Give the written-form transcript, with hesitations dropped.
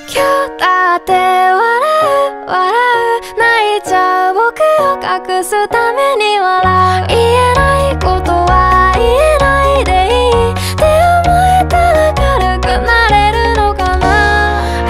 今日だって笑う笑う泣いちゃう僕を隠すため